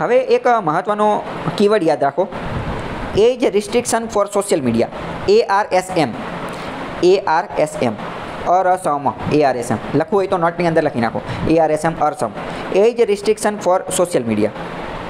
હવે એક મહત્વનો કીવર્ડ યાદ રાખો, age restriction for social media, ARSM, અરસમ, ARSM લખવું હોય તો નોટની અંદર લખી નાખો, ARSM અરસમ, age restriction for social media,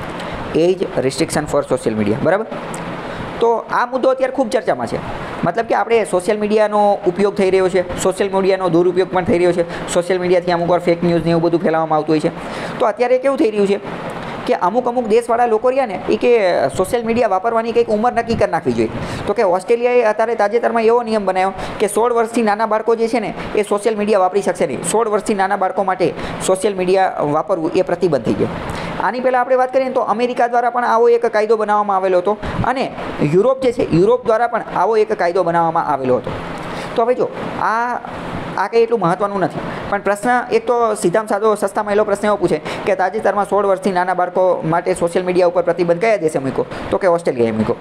age restriction for social media, બરાબર. તો આ મુદ્દો અત્યારે ખૂબ ચર્ચામાં છે. મતલબ કે આપણે સોશિયલ મીડિયાનો ઉપયોગ થઈ રહ્યો છે, સોશિયલ મીડિયાનો દુરુપયોગ પણ થઈ રહ્યો છે, સોશિયલ મીડિયાથી અમુક વાર ફેક ન્યૂઝ ને એવું બધું ફેલાવવામાં આવતું હોય છે. તો અત્યારે કેવું થઈ રહ્યું છે કે અમુક દેશવાળા લોકો રહ્યા ને એ કે સોશિયલ મીડિયા વાપરવાની કંઈક ઉંમર નક્કી કરી નાખવી જોઈએ. તો કે ઓસ્ટ્રેલિયાએ અત્યારે તાજેતરમાં એવો નિયમ બનાવ્યો કે 16 વર્ષથી નાના બાળકો જે છે ને એ સોશિયલ મીડિયા વાપરી શકશે નહીં. 16 વર્ષથી નાના બાળકો માટે સોશિયલ મીડિયા વાપરવું એ પ્રતિબંધ થઈ ગયો. આની પહેલાં આપણે વાત કરીએ તો અમેરિકા દ્વારા પણ આવો એક કાયદો બનાવવામાં આવેલો હતો અને યુરોપ જે છે યુરોપ દ્વારા પણ આવો એક કાયદો બનાવવામાં આવેલો હતો. તો હવે જો આ કંઈ એટલું મહત્ત્વનું નથી, પણ પ્રશ્ન એક તો સીધામાં સાદો સસ્તામાં એલો પ્રશ્ન એવો પૂછે કે તાજેતરમાં 16 વર્ષથી નાના બાળકો માટે સોશિયલ મીડિયા ઉપર પ્રતિબંધ કયા દેશે મૂક્યો? તો કે ઓસ્ટ્રેલિયાએ મૂક્યો.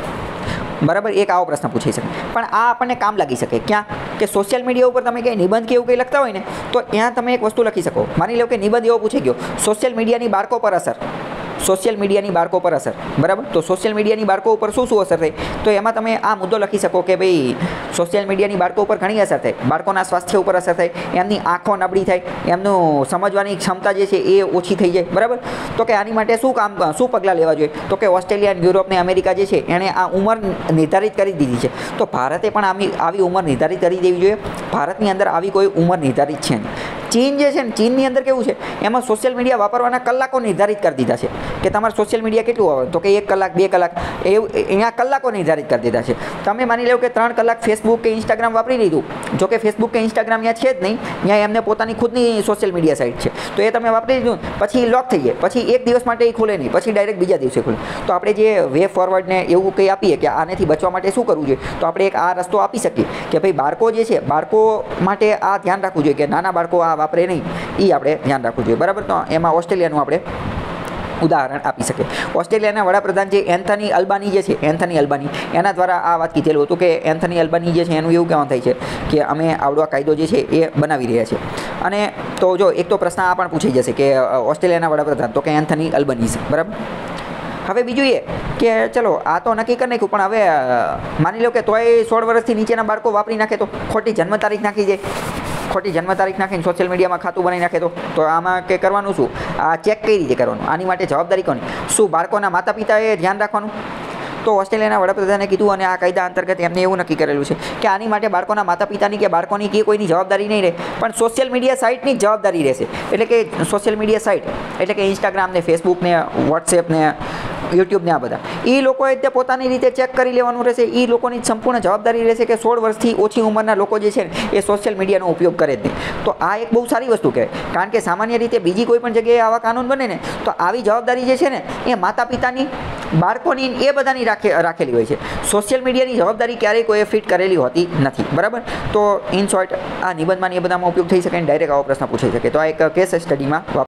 બરાબર, એક આવો પ્રશ્ન પૂછાઈ શકે. પણ આ આપણને કામ લાગી શકે ક્યાં? કે સોશિયલ મીડિયા ઉપર તમે કંઈ નિબંધ કે એવું કંઈ લખતા હોય ને તો ત્યાં તમે એક વસ્તુ લખી શકો. માની લો કે નિબંધ એવો પૂછાઈ ગયો, સોશિયલ મીડિયાની બાળકો પર અસર, સોશિયલ મીડિયાની બાળકો પર અસર, બરાબર. તો સોશિયલ મીડિયાની બાળકો ઉપર શું અસર થઈ? તો એમાં તમે આ મુદ્દો લખી શકો કે ભાઈ સોશિયલ મીડિયાની બાળકો ઉપર ઘણી અસર થાય, બાળકોના સ્વાસ્થ્ય ઉપર અસર થાય, એમની આંખો નબળી થાય, એમનું સમજવાની ક્ષમતા જે છે એ ઓછી થઈ જાય, બરાબર. તો કે આની માટે શું પગલાં લેવા જોઈએ? તો કે ઓસ્ટ્રેલિયા, યુરોપ ને અમેરિકા જે છે એણે આ ઉંમર નિર્ધારિત કરી દીધી છે. તો ભારતે પણ આવી ઉંમર નિર્ધારિત કરી દેવી જોઈએ. ભારતની અંદર આવી કોઈ ઉંમર નિર્ધારિત છે નહીં. ચીન જે છે ને ચીનની અંદર કેવું છે એમાં સોશિયલ મીડિયા વાપરવાના કલાકો નિર્ધારિત કરી દીધા છે કે તમારે સોશિયલ મીડિયા કેટલું આવે? તો કે 1 કલાક 2 કલાક એવું અહીંયા કલાકો નિર્ધારિત કરી દીધા છે. તમે માની લો કે 3 કલાક ફેસબુક કે ઇન્સ્ટાગ્રામ વાપરી લીધું, જો કે ફેસબુક કે ઇન્સ્ટાગ્રામ ત્યાં છે જ નહીં, ત્યાં એમને પોતાની ખુદની સોશિયલ મીડિયા સાઇટ છે, તો એ તમે વાપરી લીધું પછી લોક થઈ જાય, પછી એક દિવસ માટે એ ખુલે નહીં, પછી ડાયરેક્ટ બીજા દિવસે ખુલે. તો આપણે જે વે ફોરવર્ડને એવું કંઈ આપીએ કે આનેથી બચવા માટે શું કરવું જોઈએ, તો આપણે એક આ રસ્તો આપી શકીએ કે ભાઈ બાળકો જે છે બાળકો માટે આ ધ્યાન રાખવું જોઈએ કે નાના બાળકો આ વાપરે નહીં, એ આપણે ધ્યાન રાખવું જોઈએ, બરાબર. તો એમાં ઓસ્ટ્રેલિયાનું આપણે ઉદાહરણ આપી શકે. ઓસ્ટ્રેલિયાના વડાપ્રધાન જે એન્થની અલ્બાની જે છે, એન્થની અલ્બાની એના દ્વારા આ વાત કીધેલું હતું કે એન્થની અલ્બાની જે છે એનું એવું કહેવાનું થાય છે કે અમે આવડો કાયદો જે છે એ બનાવી રહ્યા છે. અને તો જો એક તો પ્રશ્ન આ પણ પૂછાઈ જશે કે ઓસ્ટ્રેલિયાના વડાપ્રધાન, તો કે એન્થની અલ્બાનીઝ, બરાબર. હવે બીજું એ કે ચલો આ તો નક્કી કરી નાખ્યું, પણ હવે માની લો કે તોય 16 વર્ષથી નીચેના બાળકો વાપરી નાખે તો ખોટી જન્મ તારીખ નાખી જાય, ખોટી જન્મ તારીખ નાખીને સોશિયલ મીડિયામાં ખાતું બનાવી નાખે તો આમાં કે કરવાનું શું? આ ચેક કઈ રીતે કરવાનું? આની માટે જવાબદારી કોની? શું બાળકોના માતા પિતાએ ધ્યાન રાખવાનું? તો ઓસ્ટ્રેલિયાના વડાપ્રધાને કીધું અને આ કાયદા અંતર્ગત એમને એવું નક્કી કરેલું છે કે આની માટે બાળકોના માતા પિતાની કે બાળકોની કે કોઈની જવાબદારી નહીં રહે, પણ સોશિયલ મીડિયા સાઇટની જ જવાબદારી રહેશે. એટલે કે સોશિયલ મીડિયા સાઇટ એટલે કે ઇન્સ્ટાગ્રામ ને, ફેસબુક ને, વોટ્સએપ ને, યુટ્યુબ ને, આ બધા એ લોકોએ તે પોતાની રીતે ચેક કરી લેવાનું રહેશે. એ લોકોની સંપૂર્ણ જવાબદારી રહેશે કે 16 વર્ષથી ઓછી ઉંમરના લોકો જે છે ને એ સોશિયલ મીડિયાનો ઉપયોગ કરે જ નહીં. તો આ એક બહુ સારી વસ્તુ કહેવાય, કારણ કે સામાન્ય રીતે બીજી કોઈ પણ જગ્યાએ આવા કાનૂન બને ને તો આવી જવાબદારી જે છે ને એ માતા પિતાની, બાળકોની, એ બધાની રાખેલી હોય છે. સોશિયલ મીડિયાની જવાબદારી ક્યારેય કોઈએ ફિટ કરેલી હોતી નથી, બરાબર. તો ઇન શોર્ટ આ નિબંધમાં એ બધામાં ઉપયોગ થઈ શકે અને ડાયરેક્ટ આવો પ્રશ્ન પૂછાઈ શકે. તો આ એક કેસ સ્ટડીમાં